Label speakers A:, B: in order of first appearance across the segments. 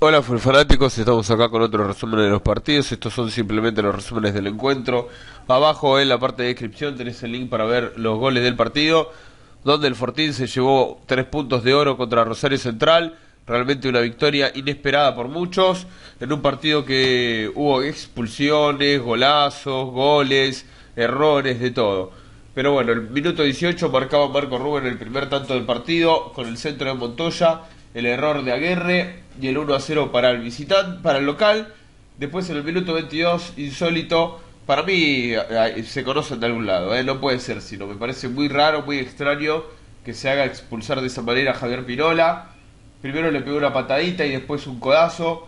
A: Hola fanáticos, estamos acá con otro resumen de los partidos. Estos son simplemente los resúmenes del encuentro. Abajo en la parte de descripción tenés el link para ver los goles del partido, donde el Fortín se llevó 3 puntos de oro contra Rosario Central. Realmente una victoria inesperada por muchos, en un partido que hubo expulsiones, golazos, goles, errores, de todo. Pero bueno, el minuto 18 marcaba Marco Rubén el primer tanto del partido, con el centro de Montoya, el error de Aguerre y el 1-0 para el visitante, para el local. Después en el minuto 22, insólito, para mí se conocen de algún lado, no puede ser sino, me parece muy raro, muy extraño que se haga expulsar de esa manera a Javier Pinola. Primero le pegó una patadita y después un codazo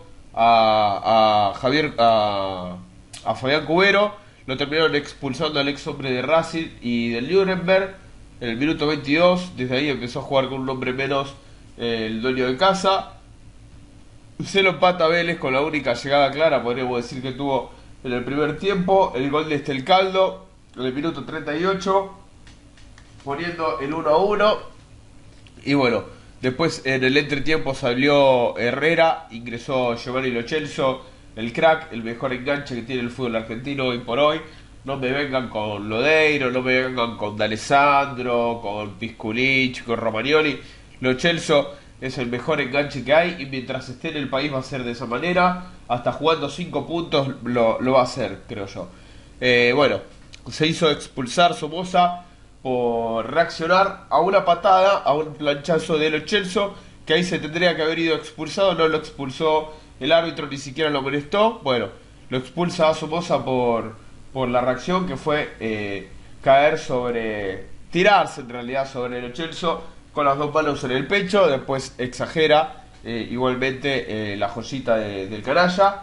A: a Fabián Cubero. Lo terminaron expulsando al ex hombre de Racing y del Nuremberg en el minuto 22. Desde ahí empezó a jugar con un hombre menos el dueño de casa. Se lo empata Vélez con la única llegada clara, podríamos decir, que tuvo en el primer tiempo. El gol de Estelcaldo en el minuto 38, poniendo el 1-1. Y bueno, después en el entretiempo salió Herrera, ingresó Giovanni Lo Celso, el crack, el mejor enganche que tiene el fútbol argentino hoy por hoy. No me vengan con Lodeiro, no me vengan con D'Alessandro, con Pisculich, con Romagnoli. Lo Celso es el mejor enganche que hay y mientras esté en el país va a ser de esa manera. Hasta jugando 5 puntos lo va a hacer, creo yo. Bueno, se hizo expulsar Somoza por reaccionar a una patada, a un planchazo de Lo Celso, que ahí se tendría que haber ido expulsado. No lo expulsó el árbitro, ni siquiera lo molestó. Bueno, lo expulsa a Somoza por la reacción, que fue tirarse en realidad sobre Lo Celso con las dos manos en el pecho. Después exagera igualmente la joyita del canalla.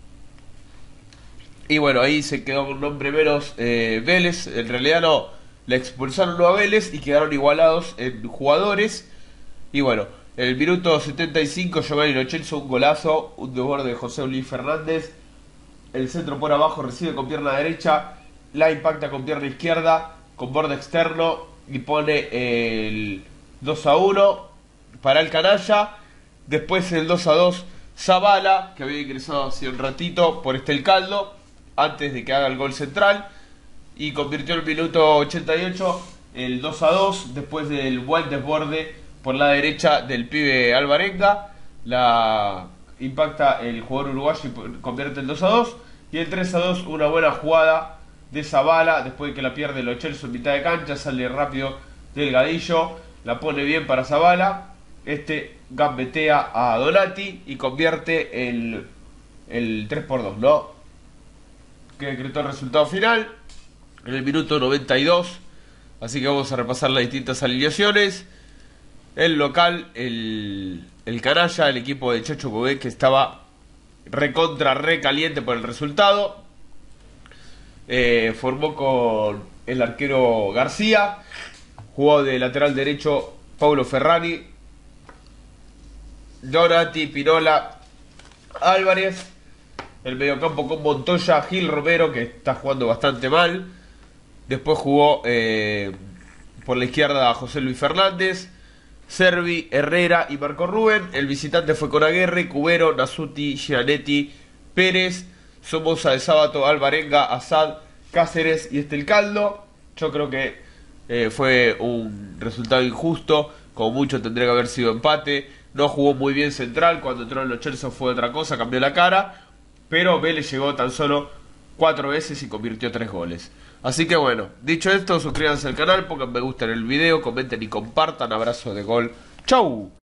A: Y bueno, ahí se quedó con un hombre menos Vélez. En realidad no, le expulsaron a Vélez y quedaron igualados en jugadores. Y bueno, en el minuto 75 Giovanni Lo Celso, un golazo, un desborde de José Luis Fernández. El centro por abajo, recibe con pierna derecha, la impacta con pierna izquierda, con borde externo y pone el 2-1 para el canalla. Después el 2-2 Zavala, que había ingresado hace un ratito por Estelcaldo, antes de que haga el gol central, y convirtió en el minuto 88 el 2-2 después del buen desborde por la derecha del pibe Alvarenga. La impacta el jugador uruguayo y convierte el 2-2. Y el 3-2, una buena jugada de Zavala después de que la pierde Lo Celso en mitad de cancha, sale rápido Delgadillo, la pone bien para Zavala. Este gambetea a Donati y convierte el 3-2, ¿no? Que decretó el resultado final en el minuto 92. Así que vamos a repasar las distintas alineaciones. El local, el canalla, el equipo de Chacho Coudet, que estaba recaliente por el resultado. Formó con el arquero García. Jugó de lateral derecho Paulo Ferrari, Donati, Pinola, Álvarez. El mediocampo con Montoya, Gil Romero, que está jugando bastante mal. Después jugó por la izquierda José Luis Fernández, Servi, Herrera y Marco Rubén. El visitante fue con Aguerre, Cubero, Nasuti, Gianetti, Pérez, Somoza de Sábato, Alvarenga, Asad, Cáceres y Estelcaldo. Yo creo que fue un resultado injusto, como mucho tendría que haber sido empate. No jugó muy bien Central, cuando entró en Lo Celso fue otra cosa, cambió la cara. Pero Vélez llegó tan solo 4 veces y convirtió 3 goles. Así que bueno, dicho esto, suscríbanse al canal, pongan me gusta en el video, comenten y compartan. Abrazo de gol. ¡Chau!